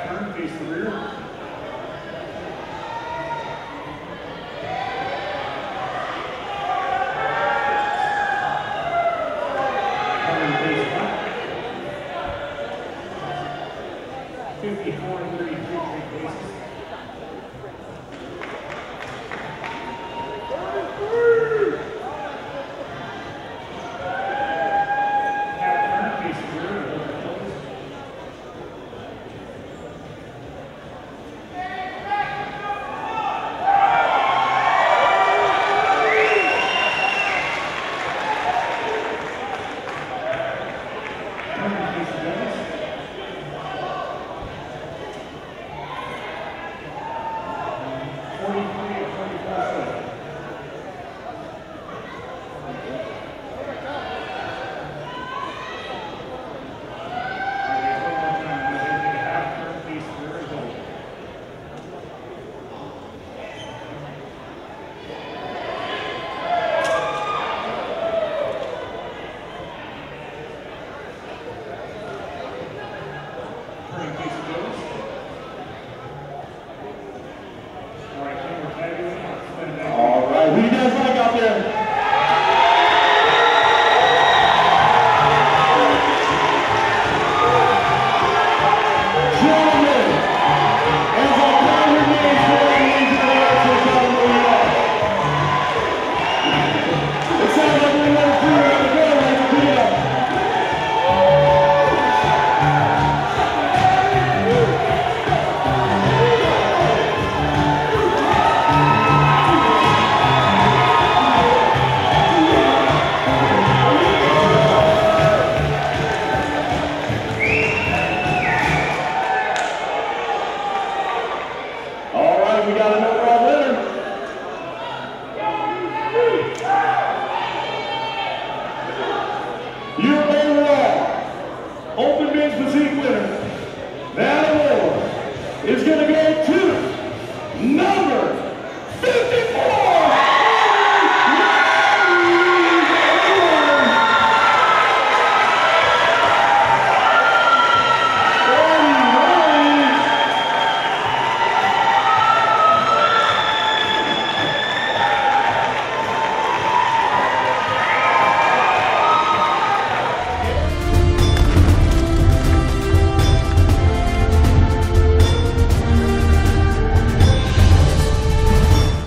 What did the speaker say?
turn, face the rear. Turn face left. 54 and 33, 3 paces. What do you guys like out there? Gentlemen, as I call your names for the ladies and gentlemen, tell them where you are. It sounds like we're going through on the go, let's do it. We got an overall winner. Your overall Open Men's Physique winner. That award is going to go